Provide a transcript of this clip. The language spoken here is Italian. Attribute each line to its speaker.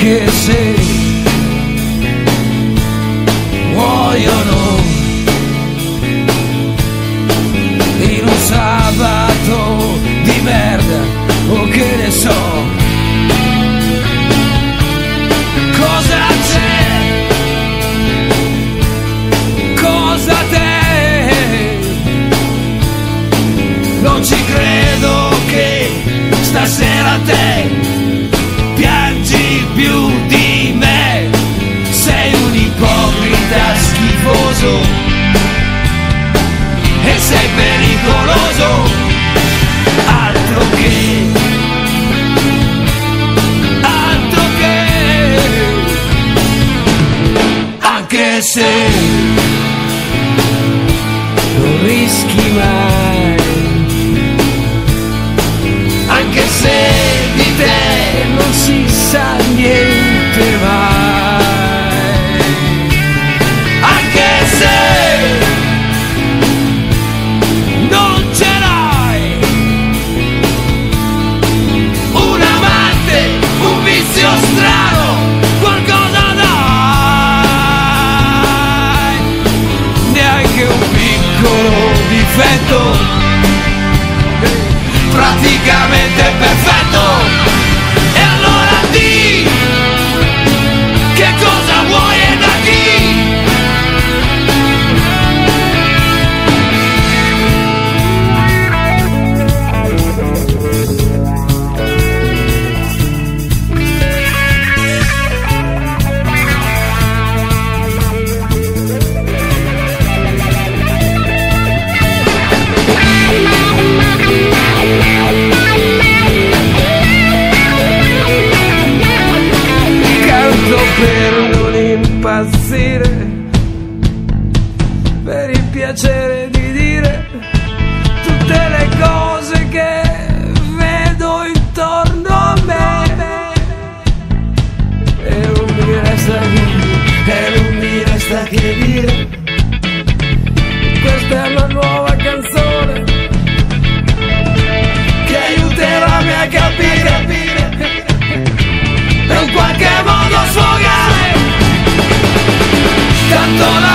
Speaker 1: anche se muoiono in un sabato di merda o che ne so. Cosa c'è? Cosa te? Non ci credo che stasera te piangi più di me. Sei un ipocrita schifoso e sei pericoloso. Altro che anche se non rischi mai, anche se di te non si sa niente mai, anche se non ce l'hai un amante, un vizio strano, qualcosa dai, neanche un piccolo difetto praticamente perfetto. E allora di che cosa vuoi e da chi? Per non impazzire, per il piacere di dire tutte le cose che vedo intorno a me. E non mi resta che dire, questa è una nuova canzone che aiuterà a capire e in qualche modo sfogare tanto la